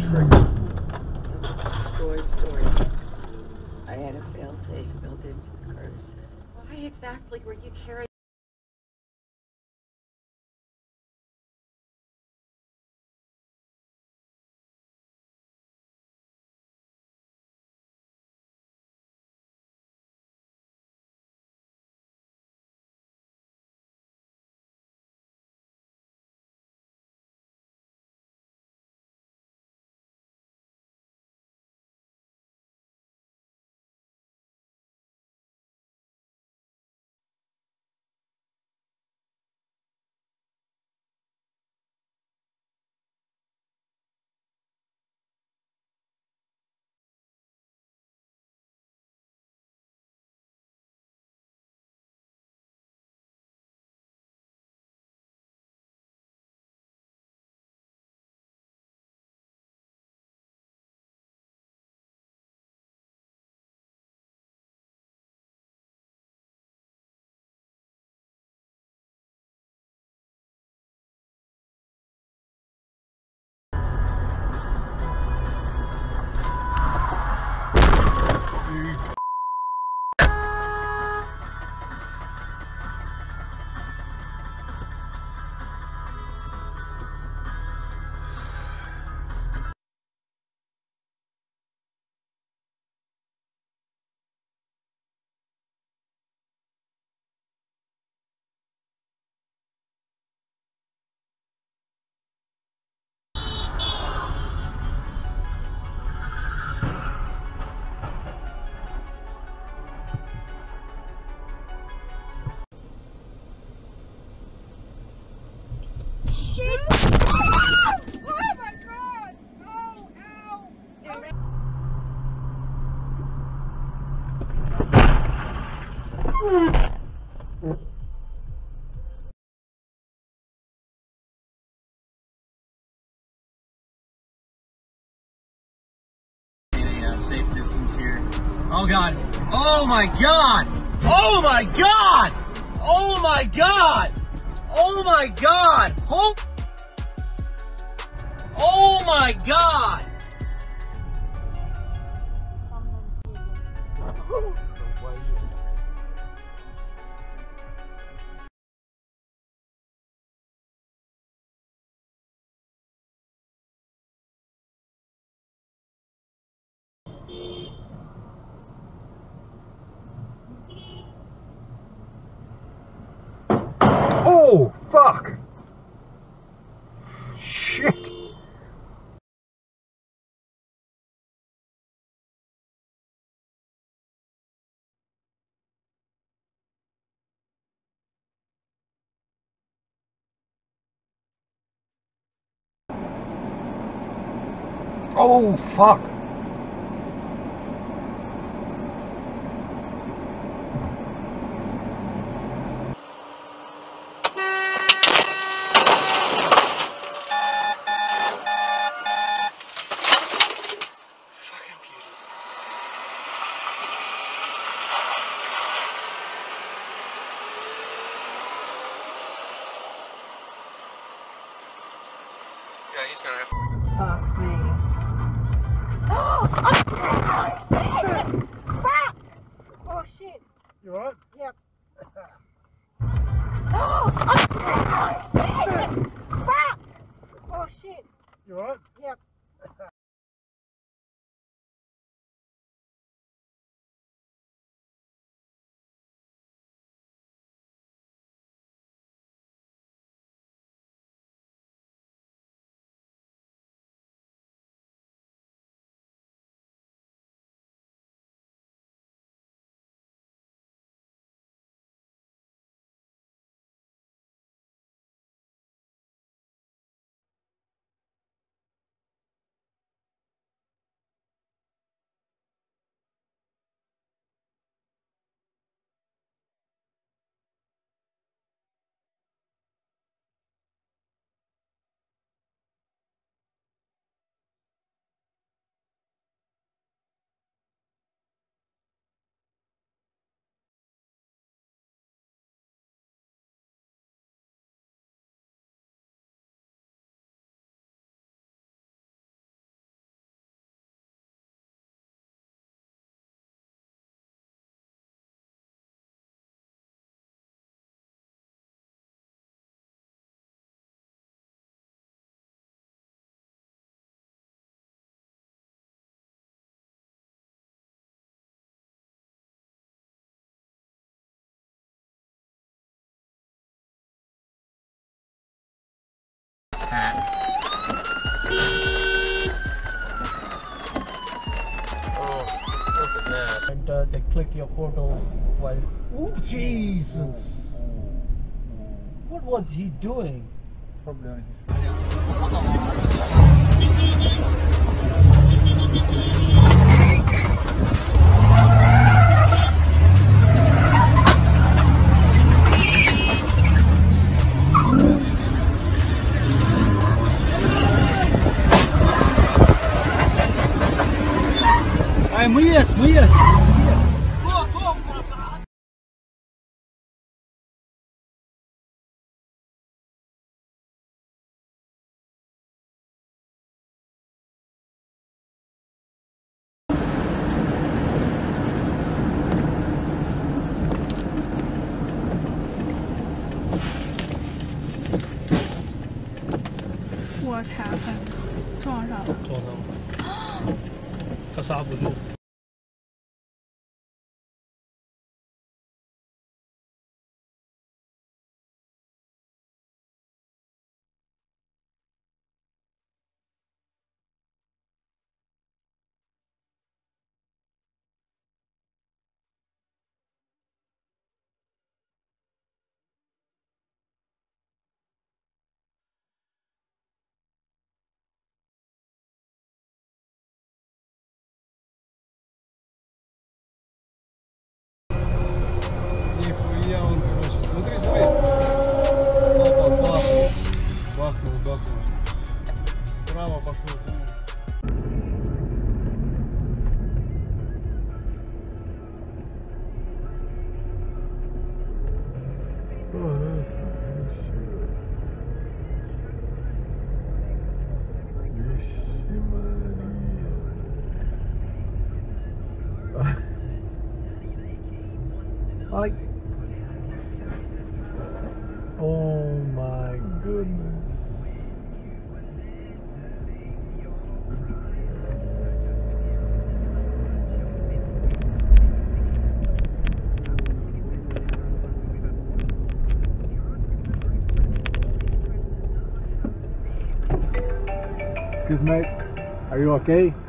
Story. I had a fail-safe built into the cars. Why exactly were you carrying? Safe distance here. Oh god. Oh my god. Oh my god. Oh my god. Oh my god. Oh my god. Oh, fuck! Shit! Oh, fuck! Yeah, he's gonna have Fuck me. Crap! Oh shit. You alright? Yep. Crap! Oh shit. You alright? Yep. hat. Oh, look at that. And they click your photo while. Oh, Jesus! What was he doing? Probably. Ay, myję! What happened？撞上了。 撞上了，他刹不住。 Нихуя он, короче. Смотри, смотри. Опа, бахнул. Справа пошел. Like, oh my goodness. Excuse me, are you okay?